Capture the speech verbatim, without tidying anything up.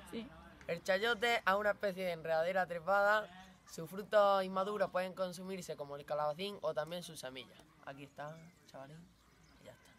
Sí. El chayote es una especie de enredadera trepada. Sus frutos inmaduros pueden consumirse como el calabacín o también sus semillas. Aquí está, chavalín, y ya está.